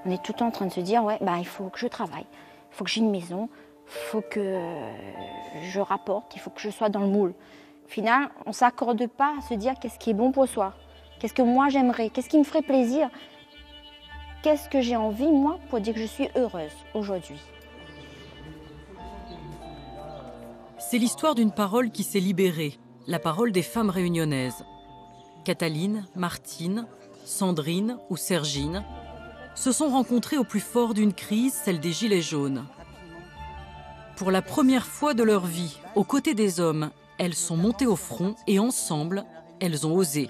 On est tout le temps en train de se dire, ouais, bah, il faut que je travaille, il faut que j'ai une maison, il faut que je rapporte, il faut que je sois dans le moule. Au final, on ne s'accorde pas à se dire qu'est-ce qui est bon pour soi, qu'est-ce que moi j'aimerais, qu'est-ce qui me ferait plaisir, qu'est-ce que j'ai envie, moi, pour dire que je suis heureuse aujourd'hui. C'est l'histoire d'une parole qui s'est libérée, la parole des femmes réunionnaises. Cataline, Martine, Sandrine ou Sergine se sont rencontrées au plus fort d'une crise, celle des Gilets jaunes. Pour la première fois de leur vie, aux côtés des hommes, elles sont montées au front et ensemble, elles ont osé.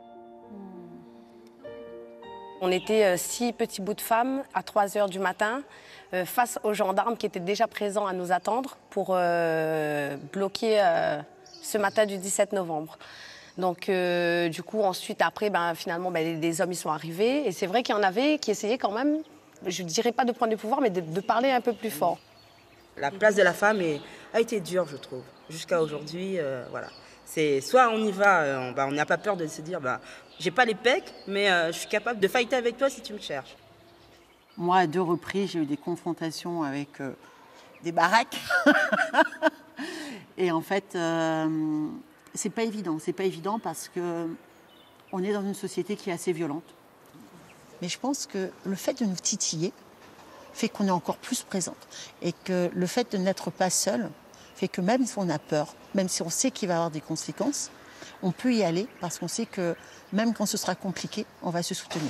On était 6 petits bouts de femmes à 3 h du matin face aux gendarmes qui étaient déjà présents à nous attendre pour bloquer ce matin du 17 novembre. Donc du coup ensuite après finalement les hommes ils sont arrivés et c'est vrai qu'il y en avait qui essayaient quand même, je ne dirais pas de prendre le pouvoir mais de parler un peu plus fort. La place de la femme a été dure je trouve, jusqu'à aujourd'hui voilà. C'est soit on y va, on n'a pas peur de se dire j'ai pas les pecs mais je suis capable de fighter avec toi si tu me cherches. Moi à 2 reprises j'ai eu des confrontations avec des baraques et en fait c'est pas évident parce que on est dans une société qui est assez violente. Mais je pense que le fait de nous titiller fait qu'on est encore plus présente et que le fait de n'être pas seul fait que même si on a peur, même si on sait qu'il va y avoir des conséquences, on peut y aller parce qu'on sait que même quand ce sera compliqué, on va se soutenir.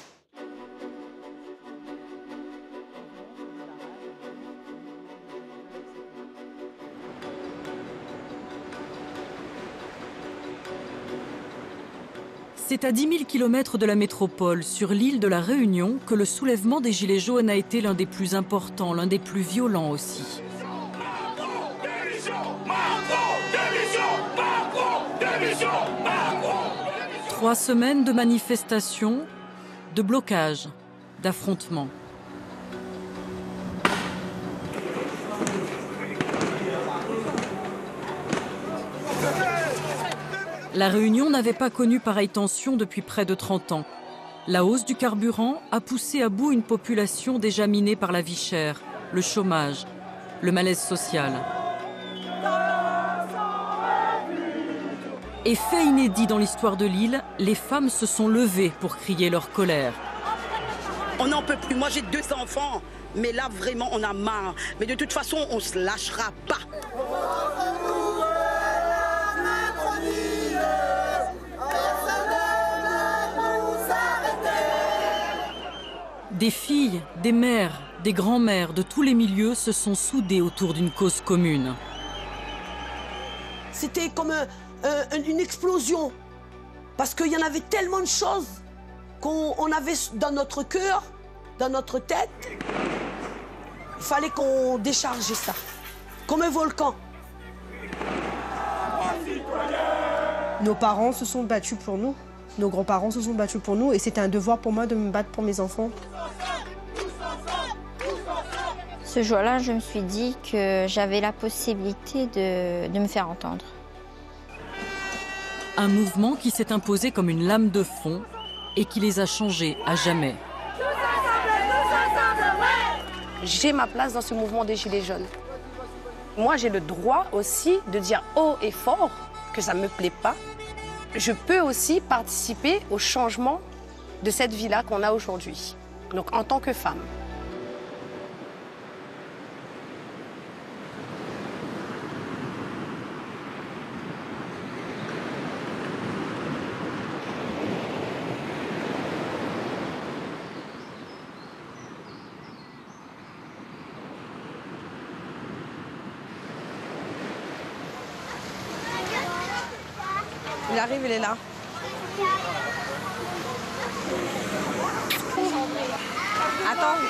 C'est à 10 000 km de la métropole, sur l'île de la Réunion, que le soulèvement des Gilets jaunes a été l'un des plus importants, l'un des plus violents aussi. Trois semaines de manifestations, de blocages, d'affrontements. La Réunion n'avait pas connu pareille tension depuis près de 30 ans. La hausse du carburant a poussé à bout une population déjà minée par la vie chère, le chômage, le malaise social. Et fait inédit dans l'histoire de l'île, les femmes se sont levées pour crier leur colère. On n'en peut plus. Moi, j'ai 2 enfants. Mais là, vraiment, on a marre. Mais de toute façon, on ne se lâchera pas. Des filles, des mères, des grands-mères de tous les milieux se sont soudées autour d'une cause commune. C'était comme une explosion, parce qu'il y en avait tellement de choses qu'on avait dans notre cœur, dans notre tête. Il fallait qu'on décharge ça, comme un volcan. Nos parents se sont battus pour nous, nos grands-parents se sont battus pour nous, et c'était un devoir pour moi de me battre pour mes enfants. Ce jour-là, je me suis dit que j'avais la possibilité de me faire entendre. Un mouvement qui s'est imposé comme une lame de fond et qui les a changés à jamais. J'ai ma place dans ce mouvement des Gilets jaunes. Moi, j'ai le droit aussi de dire haut et fort que ça ne me plaît pas. Je peux aussi participer au changement de cette vie-là qu'on a aujourd'hui, donc en tant que femme. Il arrive, il est là. Attends.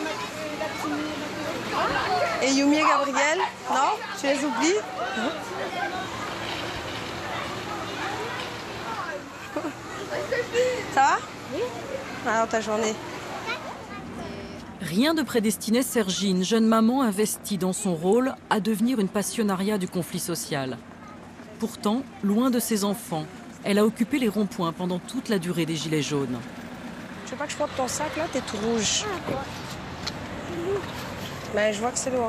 Et Yumi et Gabriel? Non? Tu les oublies? Ça va? Oui. Alors ta journée? Rien ne prédestinait Sergine, jeune maman investie dans son rôle, à devenir une passionnariat du conflit social. Pourtant, loin de ses enfants, elle a occupé les ronds-points pendant toute la durée des Gilets jaunes. Tu veux pas que je porte ton sac là? T'es tout rouge. Mais je vois que c'est loin.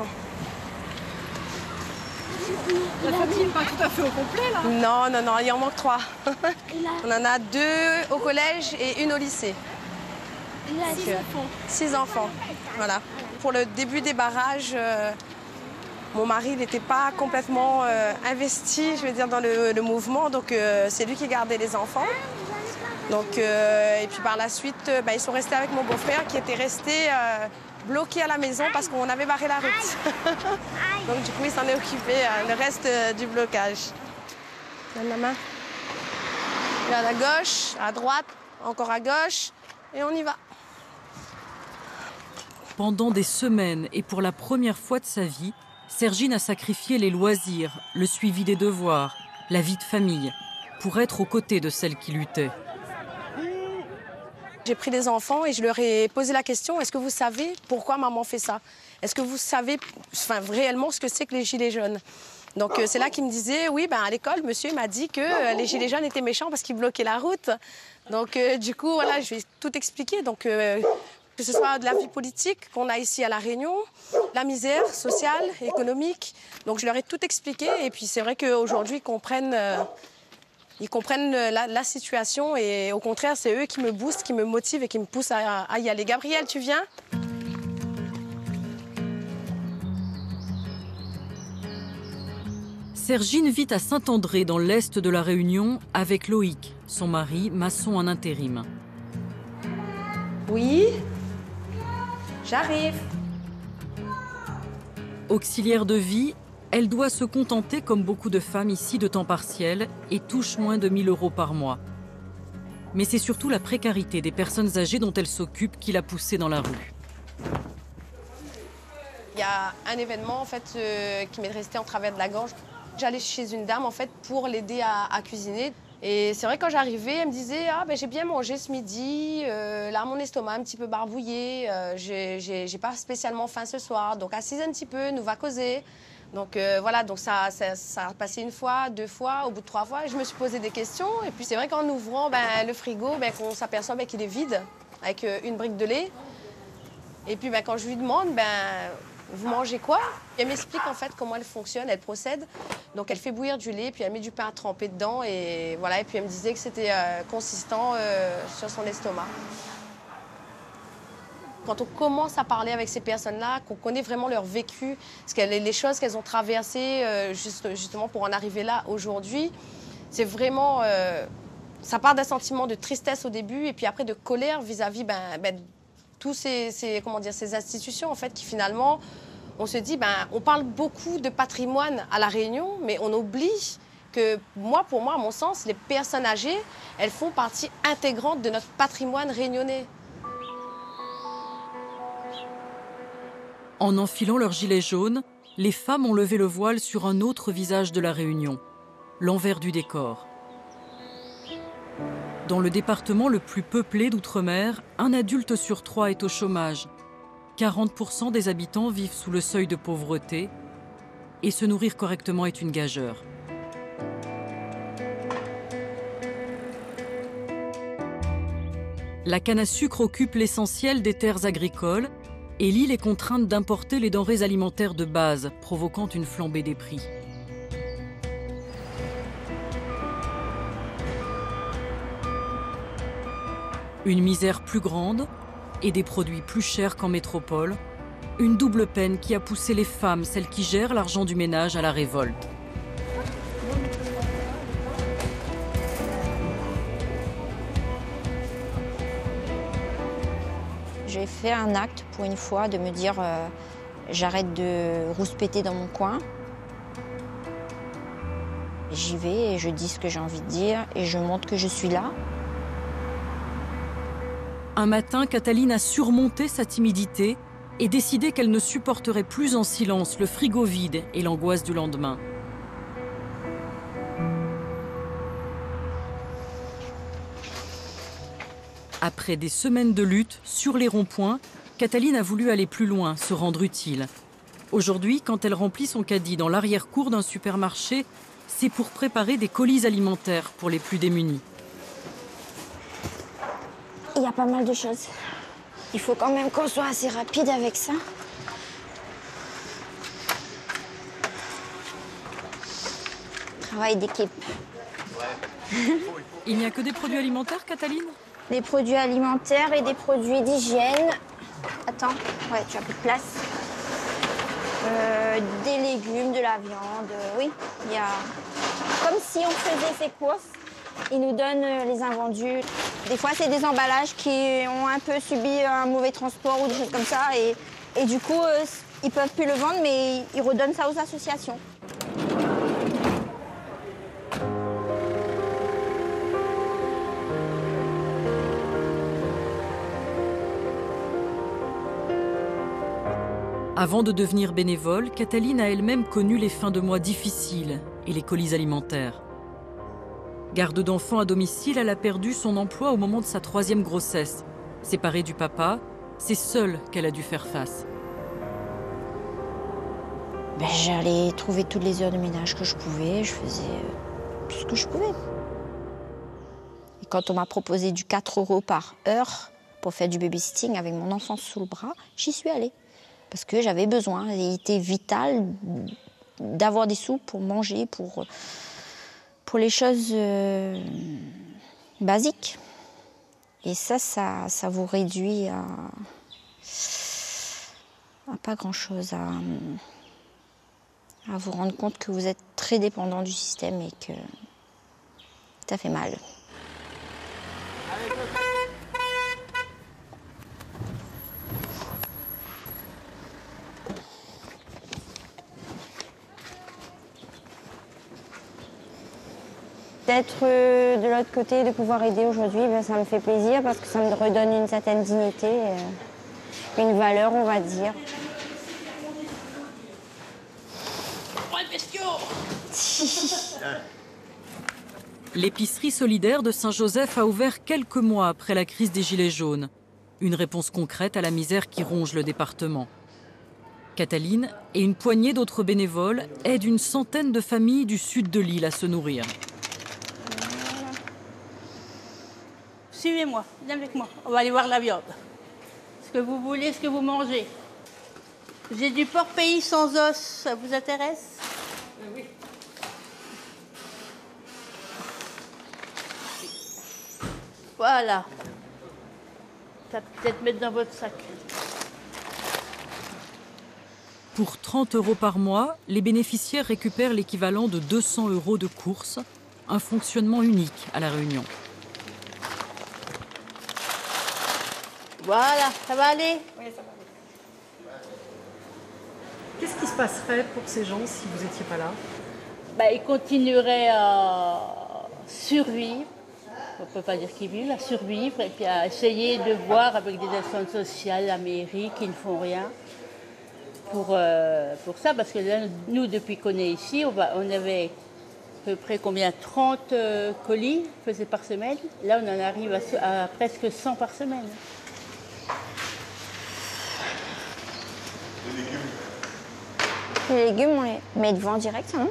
La famille n'est pas tout à fait au complet là. Non, il en manque 3. On en a 2 au collège et 1 au lycée. 6 enfants. Voilà. Pour le début des barrages, mon mari n'était pas complètement investi, je veux dire, dans le mouvement. Donc c'est lui qui gardait les enfants. Donc, et puis par la suite, ils sont restés avec mon beau-frère qui était resté bloqué à la maison parce qu'on avait barré la route. Donc du coup, il s'en est occupé le reste du blocage. Donne la main. Regarde à gauche, à droite, encore à gauche, et on y va. Pendant des semaines et pour la première fois de sa vie, Sergine a sacrifié les loisirs, le suivi des devoirs, la vie de famille, pour être aux côtés de celles qui luttaient. J'ai pris des enfants et je leur ai posé la question, est-ce que vous savez pourquoi maman fait ça? Est-ce que vous savez réellement ce que c'est que les gilets jaunes? Donc c'est là qu'ils me disaient, oui, à l'école, monsieur m'a dit que les gilets jaunes étaient méchants parce qu'ils bloquaient la route. Donc du coup, voilà, je vais tout expliquer. Donc que ce soit de la vie politique qu'on a ici à La Réunion, la misère sociale, économique. Donc je leur ai tout expliqué et puis c'est vrai qu'aujourd'hui, ils comprennent la situation et au contraire, c'est eux qui me boostent, qui me motivent et qui me poussent à y aller. Gabriel, tu viens? Sergine vit à Saint-André, dans l'est de La Réunion, avec Loïc, son mari, maçon en intérim. Oui, j'arrive. Auxiliaire de vie, elle doit se contenter, comme beaucoup de femmes ici, de temps partiel et touche moins de 1 000 € par mois. Mais c'est surtout la précarité des personnes âgées dont elle s'occupe qui l'a poussée dans la rue. Il y a un événement en fait, qui m'est resté en travers de la gorge. J'allais chez une dame en fait, pour l'aider à cuisiner. Et c'est vrai quand j'arrivais, elle me disait j'ai bien mangé ce midi, là mon estomac un petit peu barbouillé, j'ai pas spécialement faim ce soir, donc assise un petit peu, nous va causer. Donc voilà, donc ça a passé 1 fois, 2 fois, au bout de 3 fois, je me suis posé des questions. Et puis c'est vrai qu'en ouvrant le frigo, qu'on s'aperçoit qu'il est vide, avec 1 brique de lait. Et puis quand je lui demande, vous mangez quoi? Elle m'explique en fait comment elle fonctionne, elle procède. Donc elle fait bouillir du lait, puis elle met du pain à tremper dedans. Et voilà, et puis elle me disait que c'était consistant sur son estomac. Quand on commence à parler avec ces personnes-là, qu'on connaît vraiment leur vécu, les choses qu'elles ont traversées justement pour en arriver là aujourd'hui, c'est vraiment... ça part d'un sentiment de tristesse au début et puis après de colère vis-à-vis tous ces institutions en fait, qui finalement, on se dit, on parle beaucoup de patrimoine à La Réunion, mais on oublie que pour moi, à mon sens, les personnes âgées, elles font partie intégrante de notre patrimoine réunionnais. En enfilant leur gilet jaune, les femmes ont levé le voile sur un autre visage de La Réunion, l'envers du décor. Dans le département le plus peuplé d'outre-mer, 1 adulte sur 3 est au chômage. 40% des habitants vivent sous le seuil de pauvreté et se nourrir correctement est une gageure. La canne à sucre occupe l'essentiel des terres agricoles et l'île est contrainte d'importer les denrées alimentaires de base, provoquant une flambée des prix. Une misère plus grande et des produits plus chers qu'en métropole, une double peine qui a poussé les femmes, celles qui gèrent l'argent du ménage, à la révolte. J'ai fait un acte pour une fois de me dire j'arrête de rouspéter dans mon coin. J'y vais et je dis ce que j'ai envie de dire et je montre que je suis là. Un matin, Cataline a surmonté sa timidité et décidé qu'elle ne supporterait plus en silence le frigo vide et l'angoisse du lendemain. Après des semaines de lutte sur les ronds-points, Cataline a voulu aller plus loin, se rendre utile. Aujourd'hui, quand elle remplit son caddie dans l'arrière-cour d'un supermarché, c'est pour préparer des colis alimentaires pour les plus démunis. il y a pas mal de choses. Il faut quand même qu'on soit assez rapide avec ça. Travail d'équipe. Il n'y a que des produits alimentaires, Cataline? Des produits alimentaires et des produits d'hygiène. Attends, ouais, tu as plus de place. Des légumes, de la viande, oui. Il y a... Comme si on faisait ses courses, ils nous donnent les invendus. Des fois, c'est des emballages qui ont un peu subi un mauvais transport ou des choses comme ça. Et du coup, ils peuvent plus le vendre, mais ils redonnent ça aux associations. Avant de devenir bénévole, Cataline a elle-même connu les fins de mois difficiles et les colis alimentaires. Garde d'enfants à domicile, elle a perdu son emploi au moment de sa 3e grossesse. Séparée du papa, c'est seule qu'elle a dû faire face. J'allais trouver toutes les heures de ménage que je pouvais, je faisais tout ce que je pouvais. Et quand on m'a proposé du 4 € par heure pour faire du babysitting avec mon enfant sous le bras, j'y suis allée. Parce que j'avais besoin, il était vital d'avoir des sous pour manger, pour les choses basiques. Et ça vous réduit à pas grand-chose, à vous rendre compte que vous êtes très dépendant du système et que ça fait mal. D'être de l'autre côté, de pouvoir aider aujourd'hui, ça me fait plaisir parce que ça me redonne une certaine dignité, une valeur, on va dire. L'épicerie solidaire de Saint-Joseph a ouvert quelques mois après la crise des Gilets jaunes. Une réponse concrète à la misère qui ronge le département. Cataline et une poignée d'autres bénévoles aident une centaine de familles du sud de l'île à se nourrir. Suivez-moi, viens avec moi, on va aller voir la viande. Ce que vous voulez, ce que vous mangez. J'ai du porc pays sans os, ça vous intéresse? Oui. Voilà. Ça peut peut-être mettre dans votre sac. Pour 30 € par mois, les bénéficiaires récupèrent l'équivalent de 200 € de courses, un fonctionnement unique à La Réunion. Voilà, ça va aller? Oui, ça va aller. Qu'est-ce qui se passerait pour ces gens si vous n'étiez pas là? Ils continueraient à survivre. On ne peut pas dire qu'ils vivent, à survivre et puis à essayer de voir avec des assistantes sociales, la mairie, qui ne font rien pour ça. Parce que là, nous, depuis qu'on est ici, on avait à peu près combien? 30 colis faisait par semaine. Là, on en arrive à presque 100 par semaine. Les légumes, on les met devant direct, non?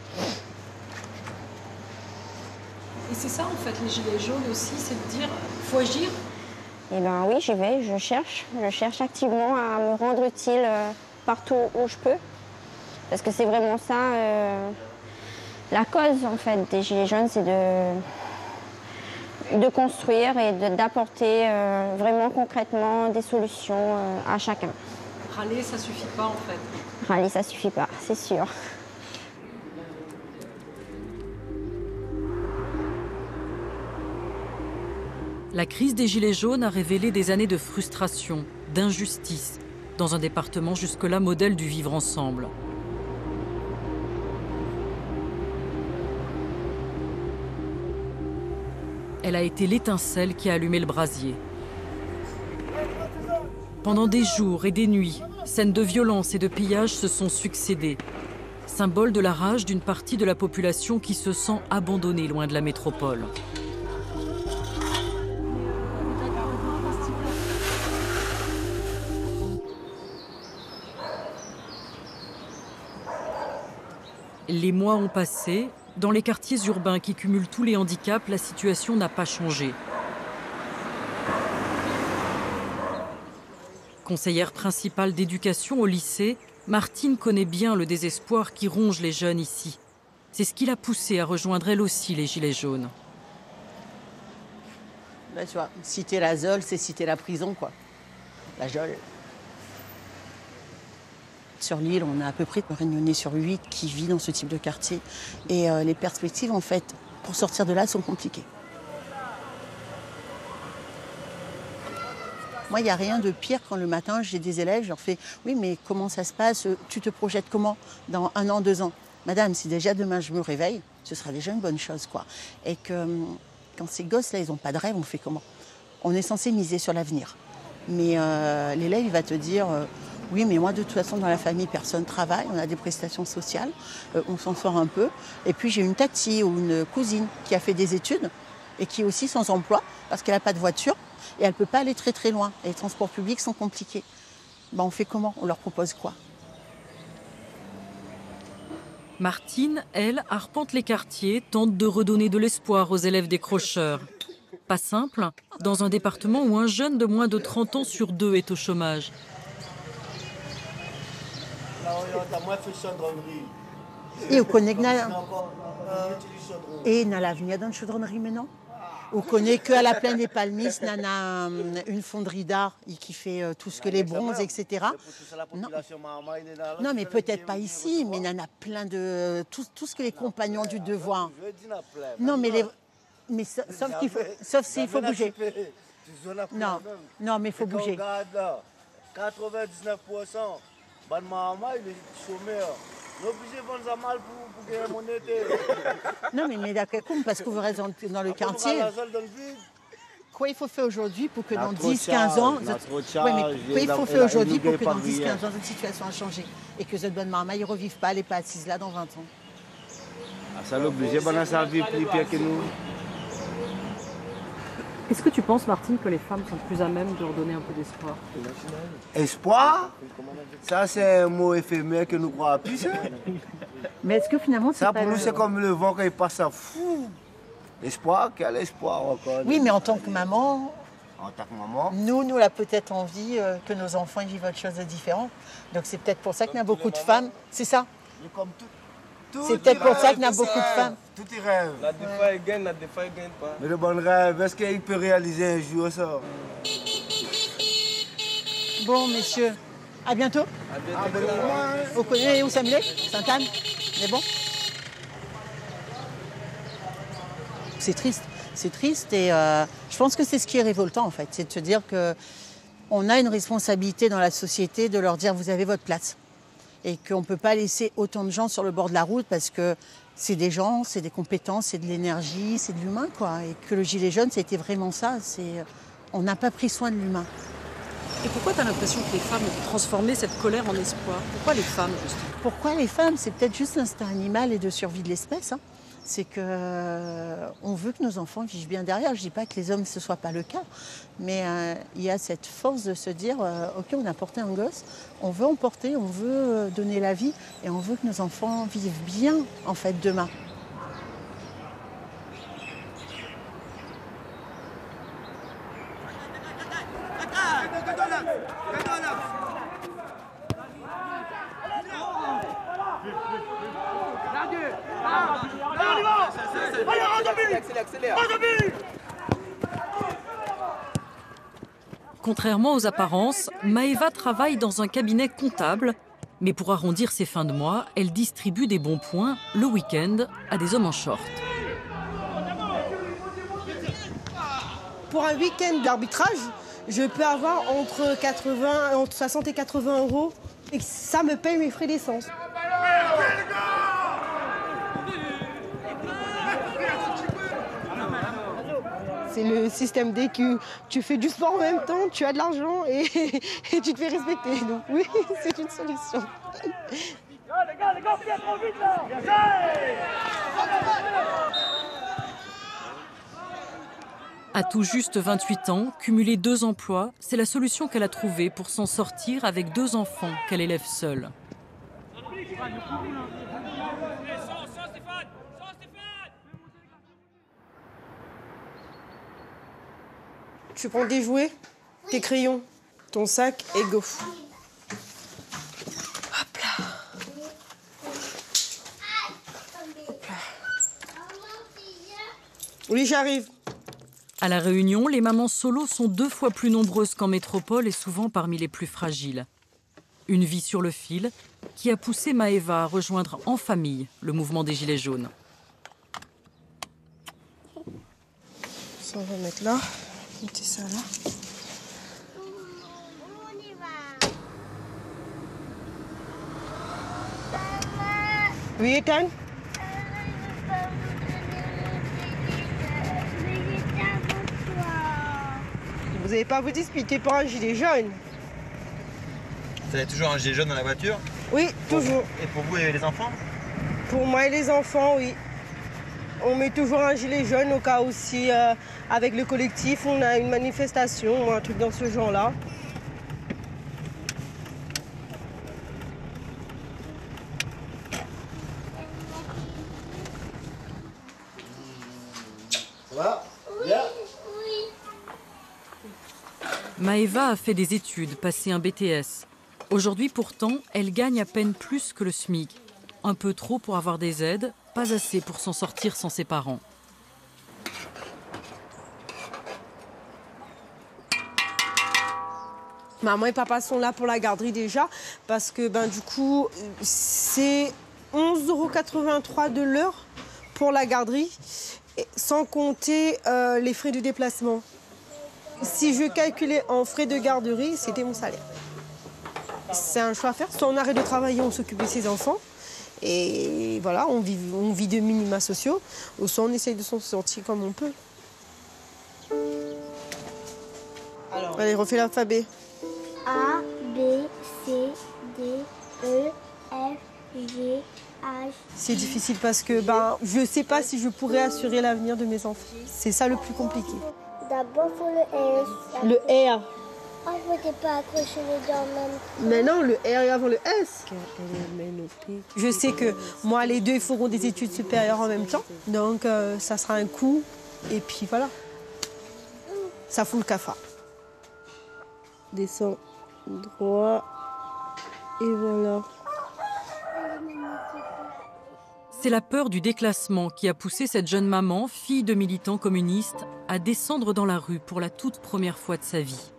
Et c'est ça, en fait, les gilets jaunes aussi, c'est de dire, faut agir. Eh bien oui, j'y vais, je cherche activement à me rendre utile partout où je peux. Parce que c'est vraiment ça, la cause, en fait, des gilets jaunes, c'est de construire et d'apporter vraiment concrètement des solutions à chacun. Râler, ça suffit pas, en fait. Râler, ça suffit pas, c'est sûr. La crise des Gilets jaunes a révélé des années de frustration, d'injustice, dans un département jusque-là modèle du vivre ensemble. Elle a été l'étincelle qui a allumé le brasier. Pendant des jours et des nuits, scènes de violence et de pillage se sont succédées, symbole de la rage d'une partie de la population qui se sent abandonnée loin de la métropole. Les mois ont passé. Dans les quartiers urbains qui cumulent tous les handicaps, la situation n'a pas changé. Conseillère principale d'éducation au lycée, Martine connaît bien le désespoir qui ronge les jeunes ici. C'est ce qui l'a poussée à rejoindre elle aussi les Gilets jaunes. Là, tu vois, citer la ZOL, c'est citer la prison, quoi. La GEOL. Sur l'île, on a à peu près un Réunionnais sur 8 qui vit dans ce type de quartier. Et les perspectives, en fait, pour sortir de là, sont compliquées. Moi, il n'y a rien de pire quand le matin, j'ai des élèves, je leur fais « Oui, mais comment ça se passe? Tu te projettes comment dans 1 an, 2 ans ?» Madame, si déjà demain je me réveille, ce sera déjà une bonne chose, quoi. Et que quand ces gosses-là, ils n'ont pas de rêve, on fait comment? On est censé miser sur l'avenir. Mais l'élève, il va te dire oui, mais moi, de toute façon, dans la famille, personne ne travaille, on a des prestations sociales, on s'en sort un peu. Et puis, j'ai une tati ou une cousine qui a fait des études et qui est aussi sans emploi parce qu'elle n'a pas de voiture et elle ne peut pas aller très très loin. Et les transports publics sont compliqués. Ben, on fait comment? On leur propose quoi? Martine, elle, arpente les quartiers, tente de redonner de l'espoir aux élèves décrocheurs. Pas simple, dans un département où un jeune de moins de 30 ans sur 2 est au chômage. Et on connaît que et n'a l'avenir dans une chaudronnerie maintenant. On connaît qu'à la plaine des Palmistes, on a une fonderie d'art qui fait tout ce que les bronzes, etc. Non, mais peut-être pas ici, mais il y en a plein de tout ce que les compagnons du devoir. Non, mais sauf s'il faut bouger. Non, mais il faut bouger. 99%. Ban maman, il est chômeur. L'obligé de vendre ça mal pour gagner mon été. Non, mais d'accord, parce que vous restez dans le quartier. Quoi il faut faire aujourd'hui pour que dans 10-15 ans... Oui, mais quoi il faut faire aujourd'hui pour que dans 10-15 ans, cette situation a changé et que cette bonne maman, ils ne revivent pas, elle n'est pas assise là dans 20 ans. Ça l'oblige, dans sa vie plus pire que nous. Est-ce que tu penses, Martine, que les femmes sont plus à même de redonner un peu d'espoir? Espoir? Ça, c'est un mot éphémère que nous croyons plus. Mais est-ce que finalement, ça, pour nous, c'est comme le vent quand il passe à fou. Espoir, quel espoir encore? Oui, mais en tant que maman, nous, on a peut-être envie que nos enfants vivent autre chose de différent. Donc c'est peut-être pour ça qu'il y a beaucoup de femmes. C'est ça? C'est peut-être pour ça qu'il y a beaucoup de femmes. Tout est rêve. La des fois, elle gagne, la des fois, elle gagne pas. Mais le bon rêve, est-ce qu'il peut réaliser un jour ça? Bon, messieurs, à bientôt. À bientôt. Vous connaissez où Samuel? Sainte-Anne? On est bon? C'est triste et je pense que c'est ce qui est révoltant en fait. C'est de se dire qu'on a une responsabilité dans la société de leur dire vous avez votre place. Et qu'on ne peut pas laisser autant de gens sur le bord de la route parce que c'est des gens, c'est des compétences, c'est de l'énergie, c'est de l'humain, quoi. Et que le gilet jaune, c'était vraiment ça. On n'a pas pris soin de l'humain. Et pourquoi tu as l'impression que les femmes ont transformé cette colère en espoir? Pourquoi les femmes, justement? Pourquoi les femmes? C'est peut-être juste l'instinct animal et de survie de l'espèce. Hein. C'est qu'on veut que nos enfants vivent bien derrière. Je ne dis pas que les hommes, ce ne soit pas le cas. Mais il y a cette force de se dire, OK, on a porté un gosse, on veut en porter, on veut donner la vie et on veut que nos enfants vivent bien, en fait, demain. Contrairement aux apparences, Maëva travaille dans un cabinet comptable, mais pour arrondir ses fins de mois, elle distribue des bons points le week-end à des hommes en short. Pour un week-end d'arbitrage, je peux avoir entre 60 et 80 euros et ça me paye mes frais d'essence. C'est le système DQ. Tu fais du sport en même temps, tu as de l'argent et tu te fais respecter. Donc oui, c'est une solution. Les gars, viens trop vite là! À tout juste 28 ans, cumuler 2 emplois, c'est la solution qu'elle a trouvée pour s'en sortir avec 2 enfants qu'elle élève seule. Tu prends des jouets, tes crayons, Ton sac et go. Oui, j'arrive. À La Réunion, les mamans solo sont 2 fois plus nombreuses qu'en métropole et souvent parmi les plus fragiles. Une vie sur le fil qui a poussé Maëva à rejoindre en famille le mouvement des Gilets jaunes. Ça, on va mettre là. Mettez ça là. Oui, Ethan? Vous n'allez pas vous disputer pour un gilet jaune? Vous avez toujours un gilet jaune dans la voiture? Oui, toujours. Et pour vous et les enfants? Pour moi et les enfants, oui. On met toujours un gilet jaune au cas où si, avec le collectif, on a une manifestation ou un truc dans ce genre-là. Ça va? Bien? Maëva a fait des études, passé un BTS. Aujourd'hui, pourtant, elle gagne à peine plus que le SMIC. Un peu trop pour avoir des aides, pas assez pour s'en sortir sans ses parents. Maman et papa sont là pour la garderie déjà, parce que du coup, c'est 11,83 € de l'heure pour la garderie, sans compter les frais de déplacement. Si je calculais en frais de garderie, c'était mon salaire. C'est un choix à faire. Soit on arrête de travailler, on s'occupe de ses enfants, et voilà, on vit de minima sociaux, ou soit on essaye de s'en sortir comme on peut. Alors, allez, refais l'alphabet. A, B, C, D, E, F, G, H. C'est difficile parce que je ne sais pas si je pourrais assurer l'avenir de mes enfants. C'est ça le plus compliqué. D'abord pour le S. Le R. Oh, je ne m'étais pas accroché les dents même. Mais non, le R est avant le S. Je sais que moi, les deux feront des études supérieures en même temps. Donc, ça sera un coup. Et puis voilà. Ça fout le cafard. Descends droit. Et voilà. C'est la peur du déclassement qui a poussé cette jeune maman, fille de militants communistes, à descendre dans la rue pour la toute première fois de sa vie.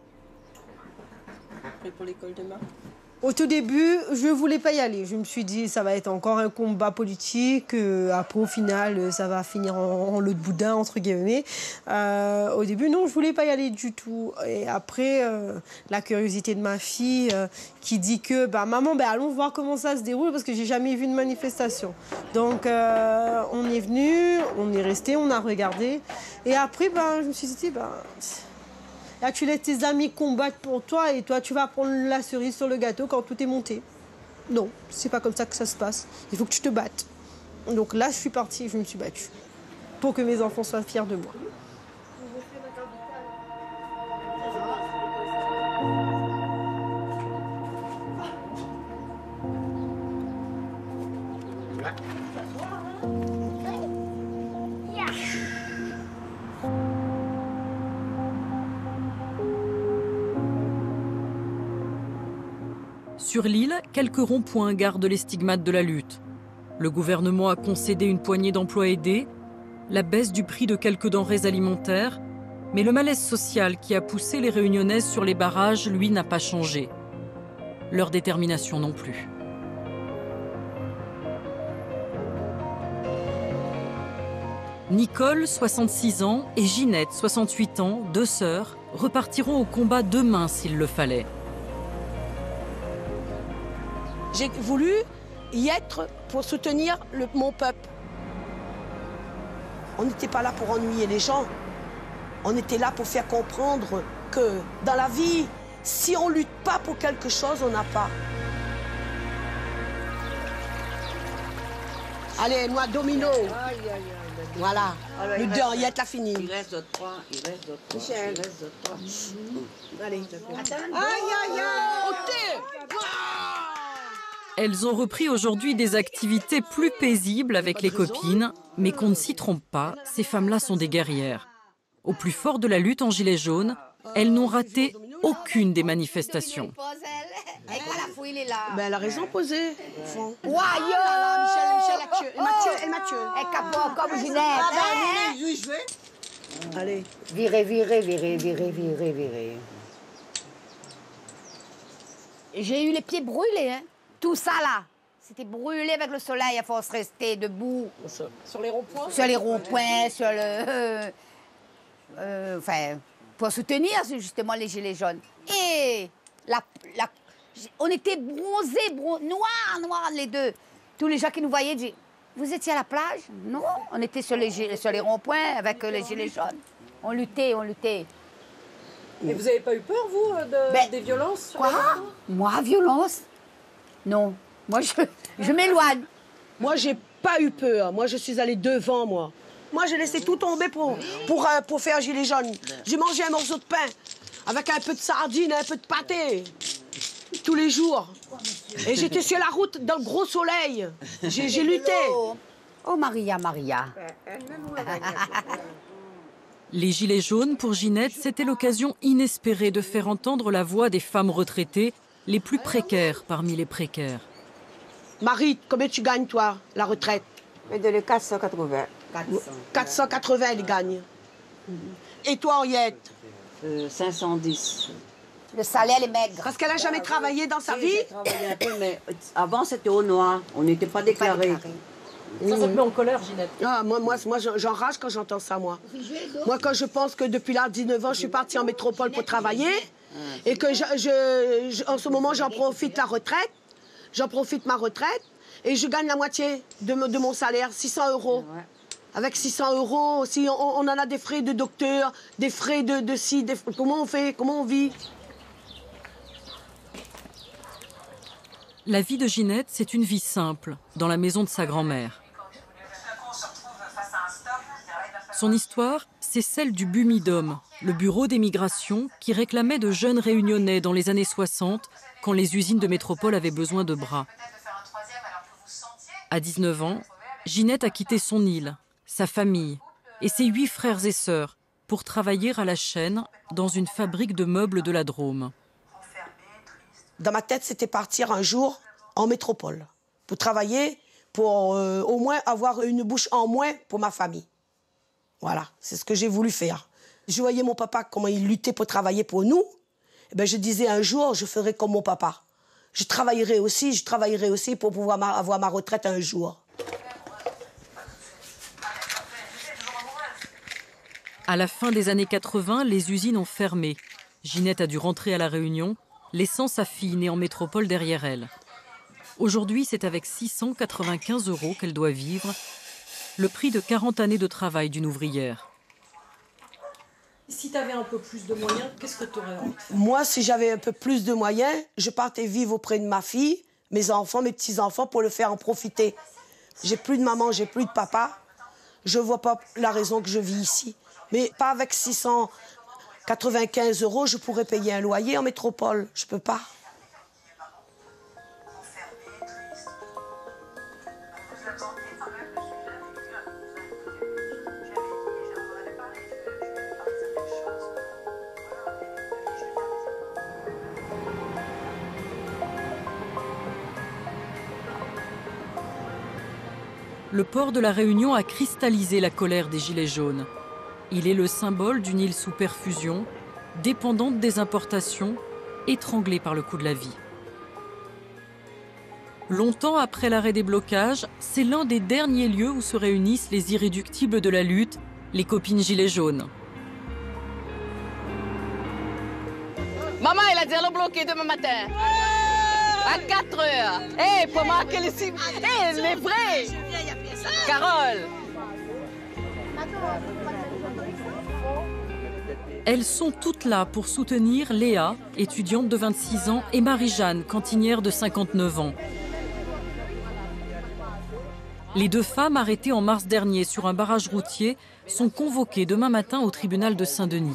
Prêt pour l'école demain? Au tout début, je ne voulais pas y aller. Je me suis dit, ça va être encore un combat politique. Après, au final, ça va finir en lot de boudin, entre guillemets. Au début, non, je ne voulais pas y aller du tout. Et après, la curiosité de ma fille qui dit que, maman, allons voir comment ça se déroule parce que j'ai jamais vu une manifestation. Donc, on est venu, on est resté, on a regardé. Et après, je me suis dit, là, tu laisses tes amis combattre pour toi et toi, tu vas prendre la cerise sur le gâteau quand tout est monté. Non, c'est pas comme ça que ça se passe. Il faut que tu te battes. Donc là, je suis partie, je me suis battue pour que mes enfants soient fiers de moi. Sur l'île, quelques ronds-points gardent les stigmates de la lutte. Le gouvernement a concédé une poignée d'emplois aidés, la baisse du prix de quelques denrées alimentaires, mais le malaise social qui a poussé les Réunionnaises sur les barrages, lui, n'a pas changé. Leur détermination non plus. Nicole, 66 ans, et Ginette, 68 ans, 2 sœurs, repartiront au combat demain s'il le fallait. J'ai voulu y être pour soutenir mon peuple. On n'était pas là pour ennuyer les gens. On était là pour faire comprendre que dans la vie, si on ne lutte pas pour quelque chose, on n'a pas. Allez, noix domino. Voilà. Le dernier, l'a fini. Il reste d'autres 3. Michel. Il reste d'autres 3. Allez. Aïe. Elles ont repris aujourd'hui des activités plus paisibles avec les copines, mais qu'on ne s'y trompe pas, ces femmes-là sont des guerrières. Au plus fort de la lutte en gilet jaune, elles n'ont raté aucune des manifestations. Ben, elle a raison posée. Elle m'a tué. Comme Ginette. Allez. Virez. J'ai eu les pieds brûlés, hein. Tout ça là. C'était brûlé avec le soleil à force de rester debout. Sur les ronds-points? Sur les ronds-points, sur le... enfin, pour soutenir justement les gilets jaunes. Et on était bronzés, noirs les deux. Tous les gens qui nous voyaient disaient, vous étiez à la plage? Non, on était sur les ronds-points avec les gilets jaunes. On luttait. Mais vous n'avez pas eu peur, vous, des violences? Quoi? Moi, violence? Non. Moi, je m'éloigne. Moi, j'ai pas eu peur. Moi, je suis allée devant, moi. Moi, j'ai laissé tout tomber pour faire gilet jaune. J'ai mangé un morceau de pain avec un peu de sardine, un peu de pâté. Tous les jours. Et j'étais sur la route dans le gros soleil. J'ai lutté. Oh, Maria. Les gilets jaunes, pour Ginette, c'était l'occasion inespérée de faire entendre la voix des femmes retraitées, les plus précaires parmi les précaires. Marie, combien tu gagnes, toi, la retraite? De 480. 480, elle gagne. Et toi, Henriette? 510. Le salaire est maigre. Parce qu'elle n'a jamais travaillé dans sa vie? J'ai travaillé un peu, mais avant, c'était au noir. On n'était pas déclarés. Ça te met en colère, Ginette? Ah, moi j'enrage quand j'entends ça, moi. Moi, quand je pense que depuis l'âge de 19 ans, je suis partie en métropole pour travailler et que en ce moment, j'en profite la retraite. J'en profite ma retraite et je gagne la moitié de mon salaire, 600 €. Avec 600 €, si on en a des frais de docteur, des frais de ci, comment on fait? Comment on vit? La vie de Ginette, c'est une vie simple, dans la maison de sa grand-mère. Son histoire, c'est celle du BUMIDOM, le bureau d'émigration qui réclamait de jeunes réunionnais dans les années 60, quand les usines de métropole avaient besoin de bras. À 19 ans, Ginette a quitté son île, sa famille et ses 8 frères et sœurs pour travailler à la chaîne dans une fabrique de meubles de la Drôme. Dans ma tête, c'était partir un jour en métropole pour travailler, pour au moins avoir une bouche en moins pour ma famille. Voilà, c'est ce que j'ai voulu faire. Je voyais mon papa, comment il luttait pour travailler pour nous. Et ben, je disais un jour, je ferai comme mon papa. Je travaillerai aussi pour pouvoir avoir ma retraite un jour. À la fin des années 80, les usines ont fermé. Ginette a dû rentrer à La Réunion, laissant sa fille née en métropole derrière elle. Aujourd'hui, c'est avec 695 € qu'elle doit vivre, le prix de 40 années de travail d'une ouvrière. Si tu avais un peu plus de moyens, qu'est-ce que tu aurais envie de faire? Moi, si j'avais un peu plus de moyens, je partais vivre auprès de ma fille, mes enfants, mes petits-enfants, pour le faire en profiter. J'ai plus de maman, j'ai plus de papa. Je vois pas la raison que je vis ici. Mais pas avec 695 €, je pourrais payer un loyer en métropole. Je peux pas. Le port de La Réunion a cristallisé la colère des Gilets jaunes. Il est le symbole d'une île sous perfusion, dépendante des importations, étranglée par le coût de la vie. Longtemps après l'arrêt des blocages, c'est l'un des derniers lieux où se réunissent les irréductibles de la lutte, les copines Gilets jaunes. Maman, elle a dit elle est bloquée demain matin. À 4 heures. Hé, pour marquer les cibles. Hé, elle est vraie. Carole. Elles sont toutes là pour soutenir Léa, étudiante de 26 ans, et Marie-Jeanne, cantinière de 59 ans. Les 2 femmes arrêtées en mars dernier sur un barrage routier sont convoquées demain matin au tribunal de Saint-Denis.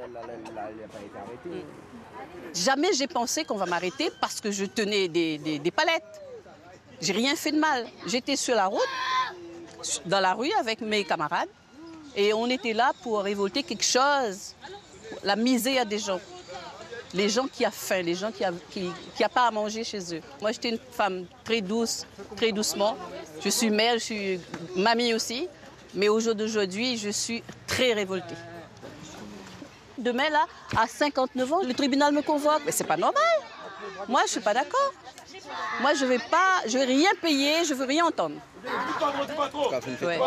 Jamais j'ai pensé qu'on va m'arrêter parce que je tenais des palettes. J'ai rien fait de mal. J'étais sur la route, dans la rue avec mes camarades, et on était là pour révolter quelque chose, la misère des gens. les gens qui ont faim, les gens qui n'ont pas à manger chez eux. Moi, j'étais une femme très douce, très doucement. Je suis mère, je suis mamie aussi. Mais au jour d'aujourd'hui, je suis très révoltée. Demain, là, à 59 ans, le tribunal me convoque. Mais c'est pas normal. Moi, je suis pas d'accord. Moi, je vais rien payer, je veux rien entendre. Ouais.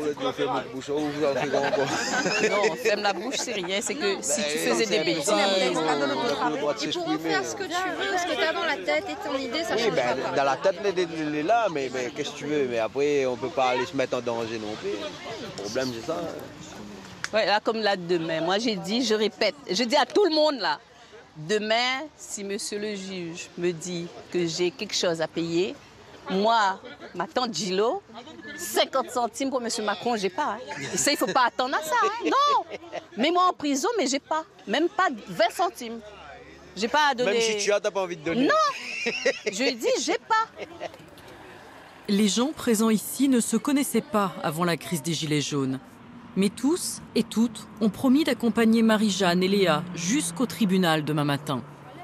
Non, ferme la bouche, c'est rien. C'est que si tu faisais des bêtises... Tu pourras faire ce que tu veux, ce que tu as dans la tête et ton idée, ça change pas. Dans la tête, elle est là, mais qu'est-ce que tu veux? Mais après, on ne peut pas aller se mettre en danger non plus. Le problème, c'est ça. Ouais, là, comme là, demain, moi, j'ai dit, je répète, je dis à tout le monde, là, demain, si monsieur le juge me dit que j'ai quelque chose à payer, moi, ma tante Gilo, 50 centimes pour monsieur Macron, j'ai pas. Hein. Et ça, il ne faut pas attendre à ça. Hein. Non. Mets-moi en prison, mais j'ai pas. Même pas 20 centimes. J'ai pas à donner. Même si tu as, t'as pas envie de donner. Non. Je dis, j'ai pas. Les gens présents ici ne se connaissaient pas avant la crise des Gilets jaunes. Mais tous et toutes ont promis d'accompagner Marie-Jeanne et Léa jusqu'au tribunal demain matin.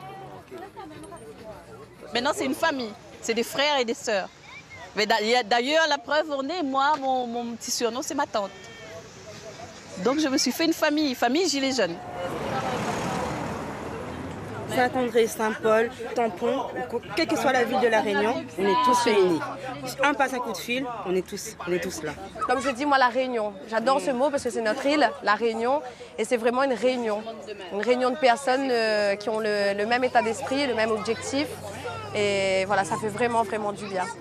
Maintenant, c'est une famille. C'est des frères et des sœurs. D'ailleurs, la preuve en est, moi, mon petit surnom, c'est ma tante. Donc, je me suis fait une famille Gilets jaunes. Saint-André, Saint-Paul, Tampon, quelle que soit la ville de La Réunion, on est tous réunis. Un passe un coup de fil, on est tous là. Comme je dis, moi, La Réunion, j'adore ce mot parce que c'est notre île, La Réunion, et c'est vraiment une réunion de personnes qui ont le même état d'esprit, le même objectif, et voilà, ça fait vraiment, vraiment du bien.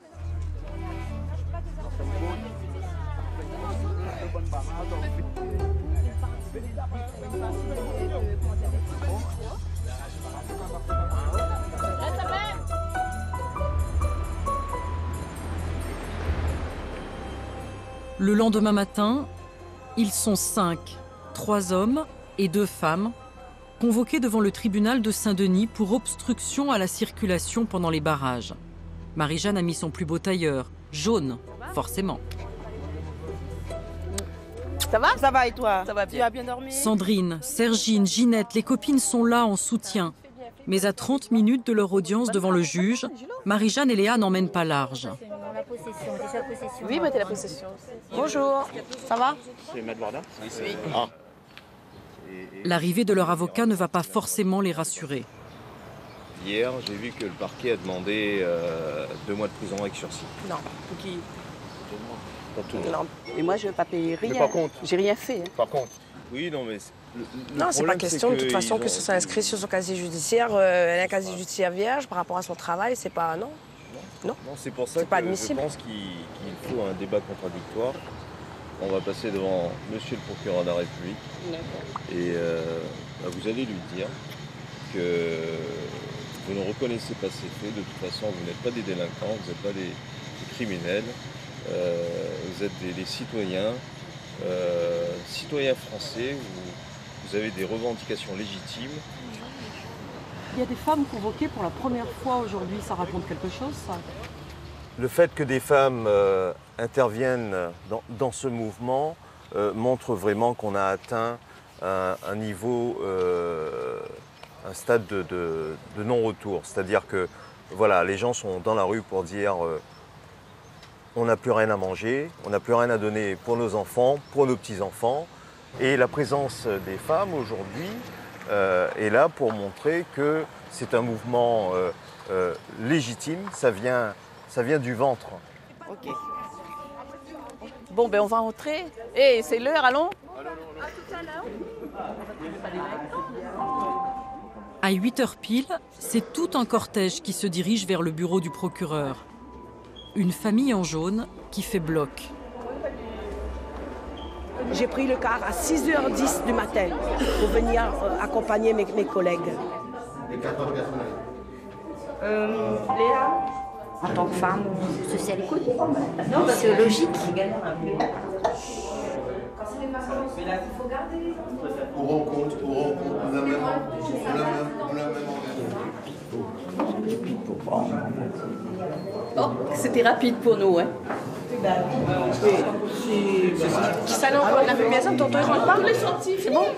Le lendemain matin, ils sont 5, 3 hommes et 2 femmes, convoqués devant le tribunal de Saint-Denis pour obstruction à la circulation pendant les barrages. Marie-Jeanne a mis son plus beau tailleur, jaune, forcément. Ça va? Ça va et toi? Ça va bien. Tu as bien dormi? Sandrine, Sergine, Ginette, les copines sont là en soutien. Mais à 30 minutes de leur audience devant le juge, Marie-Jeanne et Léa n'emmènent pas large. Oui, mais t'es la possession. Bonjour, ça va? C'est Maître Warda? Oui. Ah. L'arrivée de leur avocat ne va pas forcément les rassurer. Hier, j'ai vu que le parquet a demandé 2 mois de prison avec sursis. Non, pour qui? Pour tout le monde. Non. Et moi, je ne veux pas payer rien. Mais par contre, j'ai rien fait. Hein. Par contre, oui, non, mais non, c'est pas question de toute façon que ce soit inscrit sur son casier judiciaire. Elle a un casier judiciaire vierge par rapport à son travail, c'est pas non. Non, c'est pour ça que je pense qu'il faut un débat contradictoire. On va passer devant monsieur le procureur de la République. Et vous allez lui dire que vous ne reconnaissez pas ces faits. De toute façon, vous n'êtes pas des délinquants, vous n'êtes pas des criminels. Vous êtes des citoyens, citoyens français. Vous avez des revendications légitimes. Il y a des femmes convoquées pour la première fois aujourd'hui, ça raconte quelque chose, ça? Le fait que des femmes interviennent dans ce mouvement montre vraiment qu'on a atteint un niveau, un stade de non-retour. C'est-à-dire que voilà, les gens sont dans la rue pour dire on n'a plus rien à manger, on n'a plus rien à donner pour nos enfants, pour nos petits-enfants. Et la présence des femmes aujourd'hui est là pour montrer que c'est un mouvement légitime, ça vient du ventre. Ok. Bon, ben on va rentrer. Hé, c'est l'heure, allons. À tout à l'heure. À 8h pile, c'est tout un cortège qui se dirige vers le bureau du procureur. Une famille en jaune qui fait bloc. J'ai pris le car à 6h10 du matin pour venir accompagner mes collègues. Léa, en tant que femme, ceci à l'écoute. C'est logique. On rencontre, on a même Oh, c'était rapide pour nous, hein. Qui s'allait encore de la maison, tonton il rentre pas? C'est bon?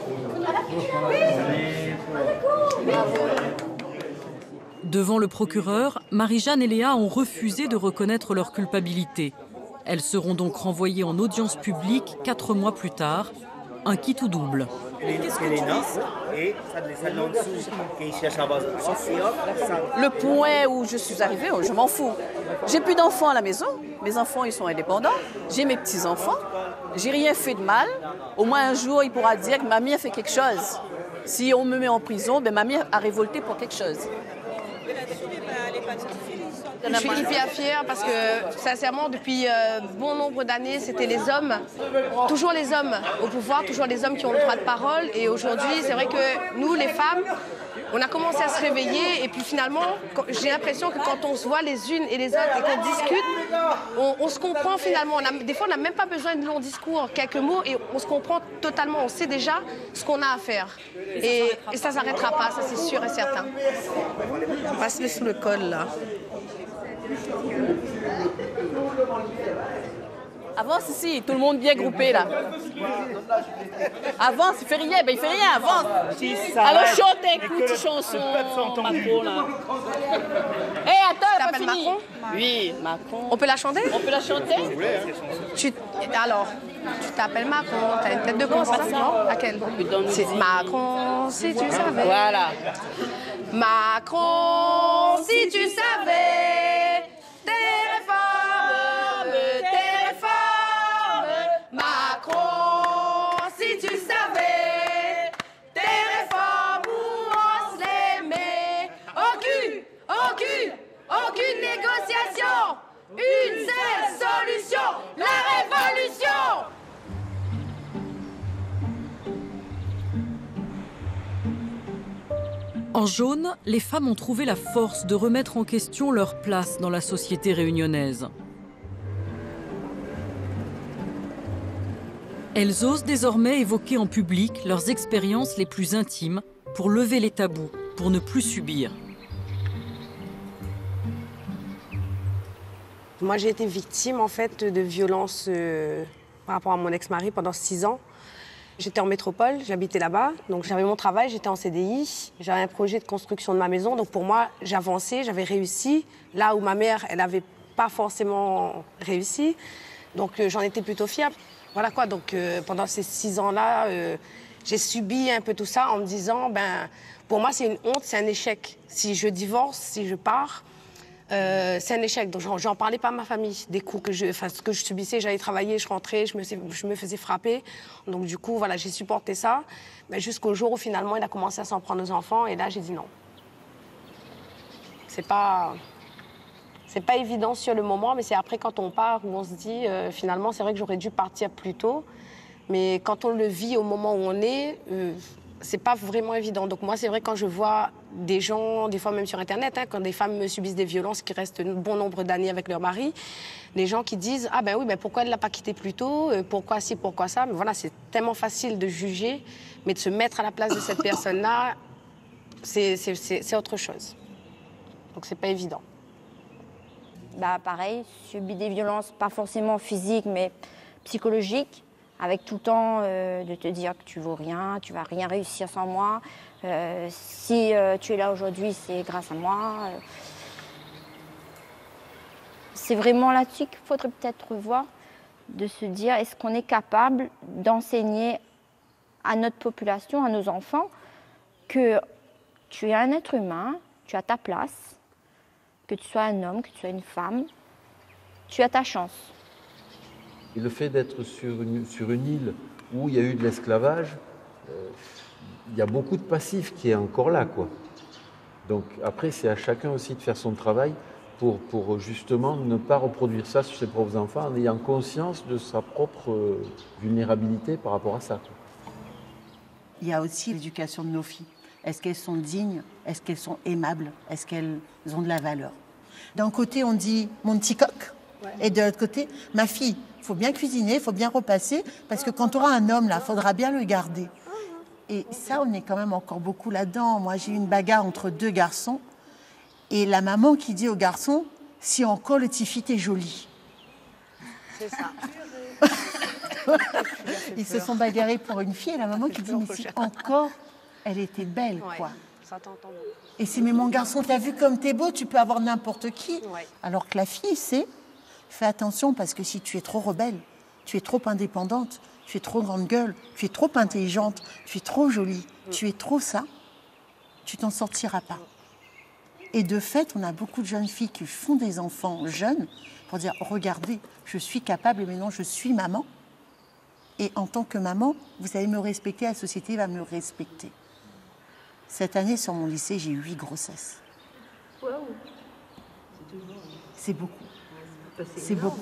Devant le procureur, Marie-Jeanne et Léa ont refusé de reconnaître leur culpabilité. Elles seront donc renvoyées en audience publique 4 mois plus tard, un kit ou double. Le point où je suis arrivée, je m'en fous. J'ai plus d'enfants à la maison. Mes enfants, ils sont indépendants. J'ai mes petits-enfants. J'ai rien fait de mal. Au moins un jour, il pourra dire que mamie a fait quelque chose. Si on me met en prison, ben mamie a révolté pour quelque chose. Je suis hyper fière parce que, sincèrement, depuis bon nombre d'années, c'était les hommes, toujours les hommes au pouvoir, toujours les hommes qui ont le droit de parole. Et aujourd'hui, c'est vrai que nous, les femmes, on a commencé à se réveiller. Et puis finalement, j'ai l'impression que quand on se voit les unes et les autres et qu'on discute, on se comprend finalement. Des fois, on n'a même pas besoin de longs discours, quelques mots, et on se comprend totalement. On sait déjà ce qu'on a à faire. Et ça ne s'arrêtera pas, ça c'est sûr et certain. On va se laisser sous le col, là. Avance ici, tout le monde bien groupé là. Avance, il fait rien, il fait rien, avance. Alors chante un coup de chanson, Macron là. Hé, attends, elle n'a pas fini. Macron? Oui, Macron. On peut la chanter? On peut la chanter? Alors, tu t'appelles Macron, t'as une tête de con, c'est ça? Non? Laquelle? C'est Macron, si tu savais. Voilà. Macron, si tu savais, tes réformes. Macron, si tu savais, tes réformes, où on se les met. Aucune négociation, une seule solution, la révolution. En jaune, les femmes ont trouvé la force de remettre en question leur place dans la société réunionnaise. Elles osent désormais évoquer en public leurs expériences les plus intimes pour lever les tabous, pour ne plus subir. Moi, j'ai été victime en fait de violences par rapport à mon ex-mari pendant 6 ans. J'étais en métropole, j'habitais là-bas, donc j'avais mon travail, j'étais en CDI, j'avais un projet de construction de ma maison, donc pour moi, j'avançais, j'avais réussi, là où ma mère, elle n'avait pas forcément réussi, donc j'en étais plutôt fière. Voilà quoi, donc pendant ces 6 ans-là, j'ai subi un peu tout ça en me disant, pour moi, c'est une honte, c'est un échec. Si je divorce, si je pars, c'est un échec. Donc j'en parlais pas à ma famille, des coups ce que je subissais. J'allais travailler, je rentrais, je me faisais frapper. Donc du coup, voilà, j'ai supporté ça. Mais jusqu'au jour où finalement, il a commencé à s'en prendre aux enfants. Et là, j'ai dit non. C'est pas évident sur le moment, mais c'est après quand on part où on se dit, finalement, c'est vrai que j'aurais dû partir plus tôt. Mais quand on le vit au moment où on est, c'est pas vraiment évident. Donc moi, c'est vrai quand je vois des gens, des fois même sur Internet, quand des femmes me subissent des violences qui restent un bon nombre d'années avec leur mari, les gens qui disent « Ah ben oui, pourquoi elle ne l'a pas quitté plus tôt? Pourquoi ci, pourquoi ça ?» Mais voilà, c'est tellement facile de juger, mais de se mettre à la place de cette personne-là, c'est autre chose. Donc c'est pas évident. Pareil, subis des violences, pas forcément physiques, mais psychologiques. Avec tout le temps de te dire que tu vaux rien, tu vas rien réussir sans moi. Si tu es là aujourd'hui, c'est grâce à moi. C'est vraiment là-dessus qu'il faudrait peut-être revoir, de se dire est-ce qu'on est capable d'enseigner à notre population, à nos enfants, que tu es un être humain, tu as ta place, que tu sois un homme, que tu sois une femme, tu as ta chance. Et le fait d'être sur une île où il y a eu de l'esclavage, il y a beaucoup de passifs qui est encore là, quoi. Donc après, c'est à chacun aussi de faire son travail pour justement ne pas reproduire ça sur ses propres enfants en ayant conscience de sa propre vulnérabilité par rapport à ça, quoi. Il y a aussi l'éducation de nos filles. Est-ce qu'elles sont dignes? Est-ce qu'elles sont aimables? Est-ce qu'elles ont de la valeur? D'un côté, on dit « mon petit coq », et de l'autre côté, « ma fille ». Il faut bien cuisiner, il faut bien repasser, parce que quand tu auras un homme, là, il faudra bien le garder. Et ça, on est quand même encore beaucoup là-dedans. Moi, j'ai eu une bagarre entre 2 garçons, et la maman qui dit au garçon, si on colle, Tiffy, t'es jolie. C'est ça. Ils se sont bagarrés pour une fille et la maman qui dit mais si encore elle était belle quoi. Ça t'entend. Et c'est mais mon garçon t'as vu comme t'es beau, tu peux avoir n'importe qui. Alors que la fille c'est fais attention parce que si tu es trop rebelle, tu es trop indépendante, tu es trop grande gueule, tu es trop intelligente, tu es trop jolie, tu es trop ça, tu t'en sortiras pas. Et de fait, on a beaucoup de jeunes filles qui font des enfants jeunes pour dire regardez, je suis capable et maintenant je suis maman. Et en tant que maman, vous allez me respecter, la société va me respecter. Cette année, sur mon lycée, j'ai eu 8 grossesses. Wow. C'est beaucoup. C'est beaucoup.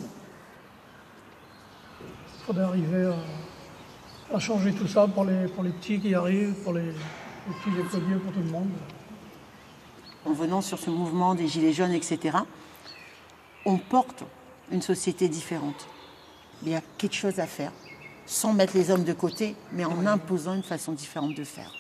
Il faudrait arriver à changer tout ça pour les petits qui arrivent, pour les petits écoliers, pour tout le monde. En venant sur ce mouvement des Gilets jaunes, etc., on porte une société différente. Il y a quelque chose à faire, sans mettre les hommes de côté, mais en imposant une façon différente de faire.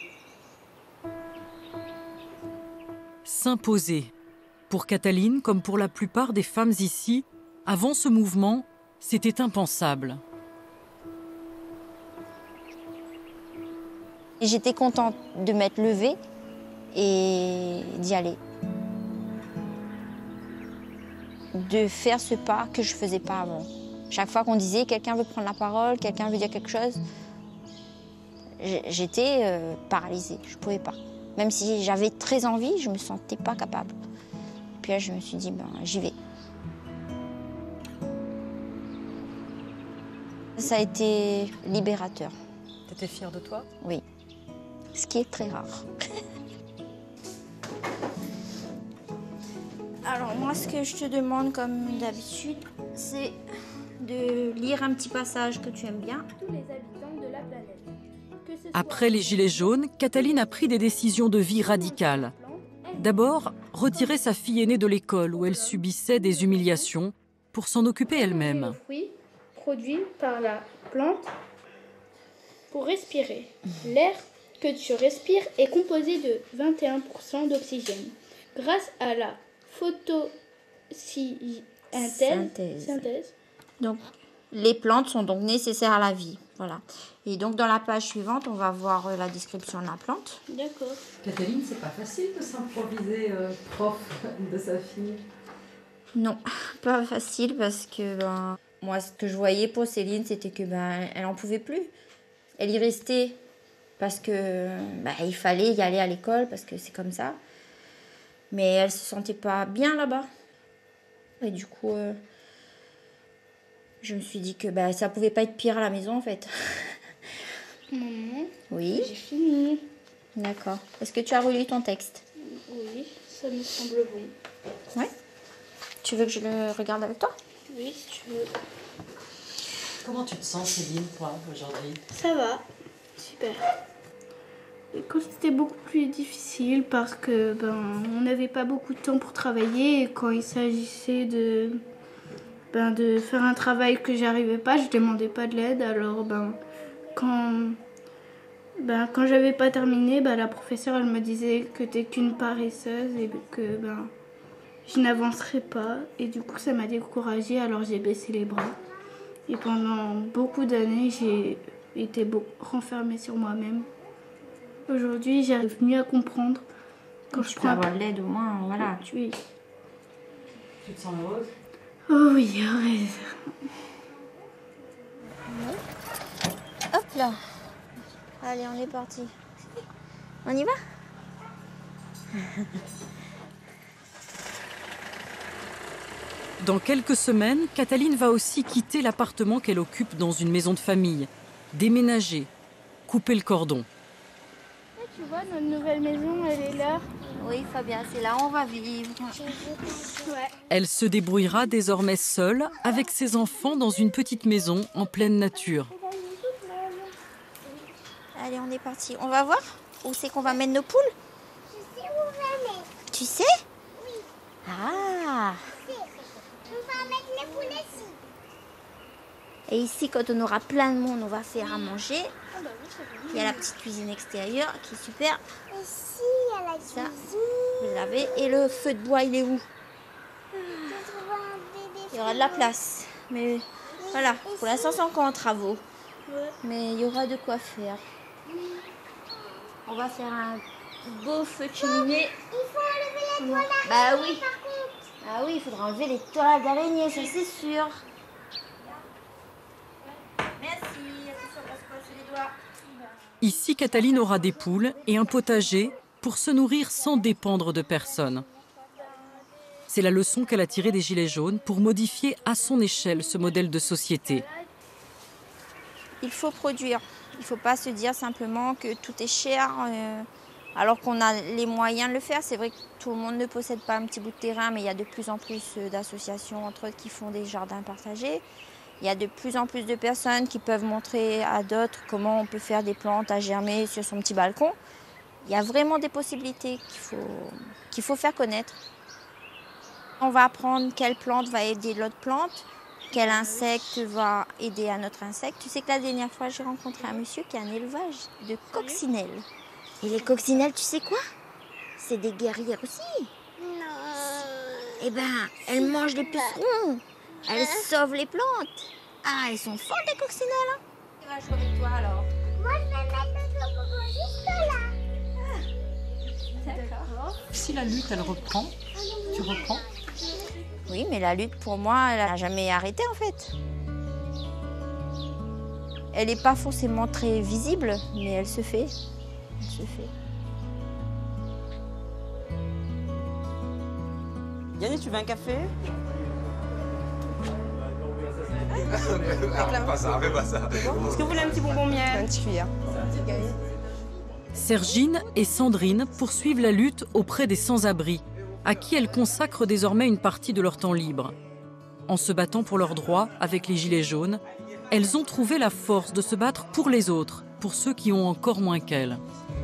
S'imposer. Pour Cataline, comme pour la plupart des femmes ici, avant ce mouvement, c'était impensable. J'étais contente de m'être levée et d'y aller. De faire ce pas que je ne faisais pas avant. Chaque fois qu'on disait quelqu'un veut prendre la parole, quelqu'un veut dire quelque chose, j'étais paralysée, je ne pouvais pas. Même si j'avais très envie, je ne me sentais pas capable. Puis là, je me suis dit, ben, j'y vais. Ça a été libérateur. Tu étais fière de toi? Oui. Ce qui est très rare. Alors moi, ce que je te demande comme d'habitude, c'est de lire un petit passage que tu aimes bien. Tous les habitants de la planète. Après les Gilets jaunes, Cataline a pris des décisions de vie radicales. D'abord, retirer sa fille aînée de l'école où elle subissait des humiliations pour s'en occuper elle-même. Fruits produits par la plante pour respirer. L'air que tu respires est composé de 21% d'oxygène. Grâce à la photosynthèse. Donc, les plantes sont donc nécessaires à la vie. Voilà. Et donc, dans la page suivante, on va voir la description de la plante. D'accord. Cataline, c'est pas facile de s'improviser prof de sa fille. Non, pas facile parce que moi, ce que je voyais pour Céline, c'était que elle en pouvait plus. Elle y restait parce que il fallait y aller à l'école parce que c'est comme ça. Mais elle se sentait pas bien là-bas. Et du coup, je me suis dit que ça pouvait pas être pire à la maison en fait. Maman, oui. J'ai fini. D'accord. Est-ce que tu as relu ton texte? Oui, ça me semble bon. Ouais. Tu veux que je le regarde avec toi? Oui, si tu veux. Comment tu te sens, Céline, toi, aujourd'hui? Ça va, super. Quand c'était beaucoup plus difficile parce que on n'avait pas beaucoup de temps pour travailler et quand il s'agissait de faire un travail que j'arrivais pas, je demandais pas de l'aide. Alors quand j'avais pas terminé, la professeure elle me disait que t'es qu'une paresseuse et que je n'avancerais pas. Et du coup ça m'a découragée, alors j'ai baissé les bras. Et pendant beaucoup d'années, j'ai été renfermée sur moi-même. Aujourd'hui, j'arrive mieux à comprendre. Quand tu peux avoir de l'aide au moins, voilà. Oui. Tu te sens heureuse? Oh oui, heureuse. Hop là. Allez, on est parti. On y va? Dans quelques semaines, Cataline va aussi quitter l'appartement qu'elle occupe dans une maison de famille, déménager, couper le cordon. Tu vois, notre nouvelle maison, elle est là. Oui, Fabien, c'est là où on va vivre. Ouais. Elle se débrouillera désormais seule avec ses enfants dans une petite maison en pleine nature. Allez, on est parti. On va voir où c'est qu'on va mettre nos poules? Je sais où on va mettre. Tu sais? Oui. Ah. Je sais. On va mettre les poules ici. Et ici, quand on aura plein de monde, on va faire à manger. Il y a la petite cuisine extérieure qui est super. Ici, il y a la cuisine. Vous l'avez. Et le feu de bois, il est où? Il y aura de la place. Mais Voilà, pour l'instant c'est encore en travaux. Mais il y aura de quoi faire. On va faire un beau feu de cheminée. Il faut enlever les toiles Bah d'araignée, oui. par contre. Ah oui, il faudra enlever les toiles d'araignée, ça c'est sûr. Merci, attention, passe pas sur les doigts. Ici, Cataline aura des poules et un potager pour se nourrir sans dépendre de personne. C'est la leçon qu'elle a tirée des Gilets jaunes pour modifier à son échelle ce modèle de société. Il faut produire. Il ne faut pas se dire simplement que tout est cher alors qu'on a les moyens de le faire. C'est vrai que tout le monde ne possède pas un petit bout de terrain, mais il y a de plus en plus d'associations, entre autres, qui font des jardins partagés. Il y a de plus en plus de personnes qui peuvent montrer à d'autres comment on peut faire des plantes à germer sur son petit balcon. Il y a vraiment des possibilités qu'il faut faire connaître. On va apprendre quelle plante va aider l'autre plante, quel insecte va aider un autre insecte. Tu sais que la dernière fois, j'ai rencontré un monsieur qui a un élevage de coccinelles. Et les coccinelles, tu sais quoi? C'est des guerrières aussi. Non. Eh ben, elles mangent les pucerons. Elles sauvent les plantes. Ah, elles sont fortes, les coccinelles. Hein. Tu vas jouer avec toi, alors? Moi, je vais mettre le coco juste là. D'accord. Si la lutte, elle reprend, tu reprends? Oui, mais la lutte, pour moi, elle n'a jamais arrêté, en fait. Elle n'est pas forcément très visible, mais elle se fait. Elle se fait. Yannick, tu veux un café? Pas ça, fais pas ça. Est-ce que vous voulez un petit bonbon miel? Un petit cuillère. Sergine et Sandrine poursuivent la lutte auprès des sans-abri, à qui elles consacrent désormais une partie de leur temps libre. En se battant pour leurs droits avec les Gilets jaunes, elles ont trouvé la force de se battre pour les autres, pour ceux qui ont encore moins qu'elles.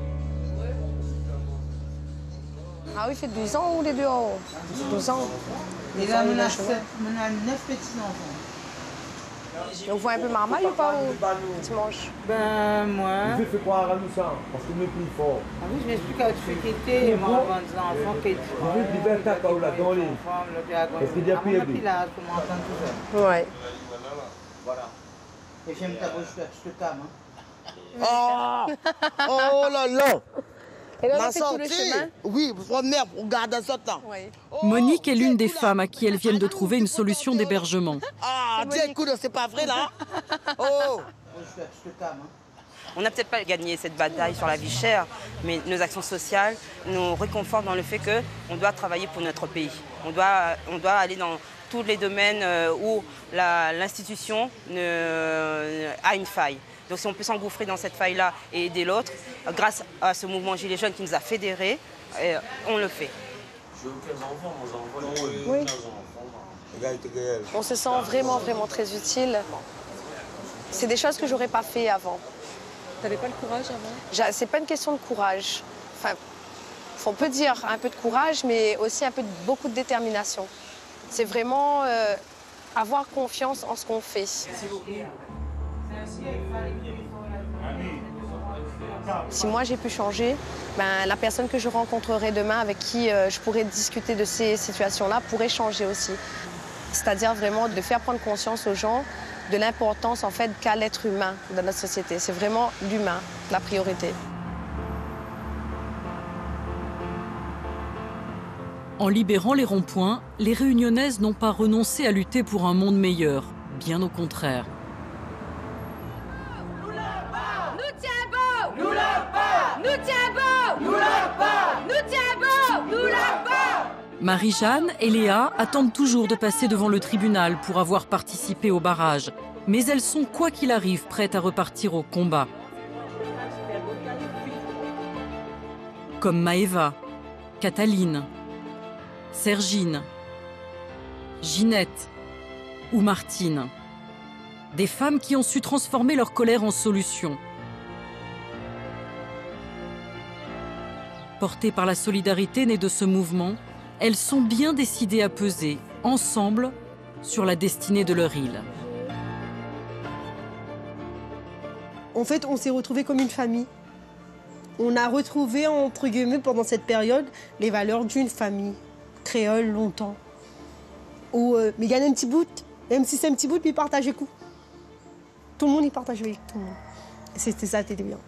Ah oui, il fait 12 ans ou les deux en haut? 12 ans. Et là, on a 9 petits-enfants. Et on voit un peu marmaille ou pas dimanche? Ben, moi. Je fais croire à nous ça, parce que nous plus fort. Ah oui, je m'explique à tu fais quitter, moi, avant des enfants qui étaient. Je vais libérer ta caoule là, dans les. Est-ce qu'il y a plus de puis là, tu m'entends tout ça. Ouais. Voilà. Et j'aime ta bouche, je te tame. Oh là là. Et là, on Ma a fait tout le sortie. chemin. Oui, pour mère, pour garder ça temps. Oui. Monique est l'une des femmes à qui elles viennent de trouver une solution d'hébergement. Ah, tiens, écoute, c'est pas vrai là. Oh. Je te tame. On n'a peut-être pas gagné cette bataille sur la vie chère, mais nos actions sociales nous réconfortent dans le fait qu'on doit travailler pour notre pays. On doit aller dans tous les domaines où l'institution a une faille. Donc si on peut s'engouffrer dans cette faille-là et aider l'autre, grâce à ce mouvement Gilets jaunes qui nous a fédérés, on le fait. J'ai aucun enfant, moi j'en Oui. 15 enfants. On se sent vraiment, vraiment très utile. C'est des choses que j'aurais pas fait avant. T'avais pas le courage avant? C'est pas une question de courage. Enfin, on peut dire un peu de courage, mais aussi beaucoup de détermination. C'est vraiment avoir confiance en ce qu'on fait. Si moi j'ai pu changer, la personne que je rencontrerai demain, avec qui je pourrai discuter de ces situations-là, pourrait changer aussi. C'est-à-dire vraiment de faire prendre conscience aux gens de l'importance en fait qu'a l'être humain dans notre société. C'est vraiment l'humain, la priorité. En libérant les ronds-points, les Réunionnaises n'ont pas renoncé à lutter pour un monde meilleur, bien au contraire. Nous tiens bon! Nous lâche pas! Nous tiens bon! Nous lâche pas! Nous tiens bon! Nous lâche pas! Marie-Jeanne et Léa attendent toujours de passer devant le tribunal pour avoir participé au barrage. Mais elles sont, quoi qu'il arrive, prêtes à repartir au combat. Comme Maëva, Cataline, Sergine, Ginette ou Martine. Des femmes qui ont su transformer leur colère en solution. Portées par la solidarité née de ce mouvement, elles sont bien décidées à peser, ensemble, sur la destinée de leur île. En fait, on s'est retrouvés comme une famille. On a retrouvé, entre guillemets, pendant cette période, les valeurs d'une famille créole longtemps. Mais il y en a un petit bout, même si c'est un petit bout, puis partager coup. tout le monde y partage avec tout le monde. C'était ça, c'était bien.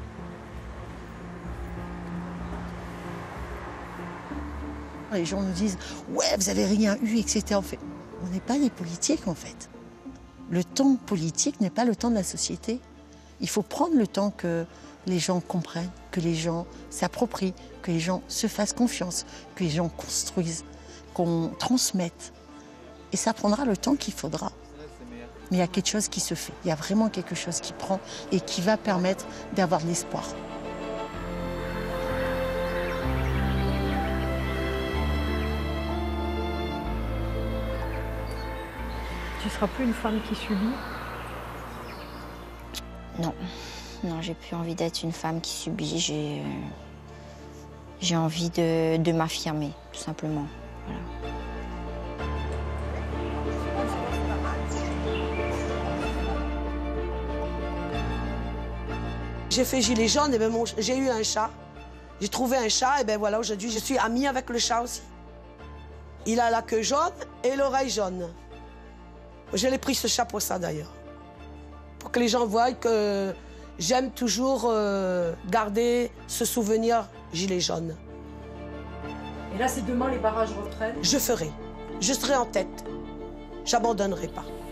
Les gens nous disent « Ouais, vous avez rien eu, etc. » En fait, on n'est pas des politiques, en fait. Le temps politique n'est pas le temps de la société. Il faut prendre le temps que les gens comprennent, que les gens s'approprient, que les gens se fassent confiance, que les gens construisent, qu'on transmette. Et ça prendra le temps qu'il faudra. Mais il y a quelque chose qui se fait. Il y a vraiment quelque chose qui prend et qui va permettre d'avoir de l'espoir. Tu ne seras plus une femme qui subit? Non. Non, j'ai plus envie d'être une femme qui subit. J'ai envie de m'affirmer, tout simplement. Voilà. J'ai fait gilet jaune, et ben j'ai eu un chat. J'ai trouvé un chat, et ben voilà, aujourd'hui, je suis amie avec le chat aussi. Il a la queue jaune et l'oreille jaune. Je l'ai pris ce chat pour ça, d'ailleurs. Pour que les gens voient que j'aime toujours garder ce souvenir gilet jaune. Et là, c'est demain, les barrages reprennent? Je ferai. Je serai en tête. J'abandonnerai pas.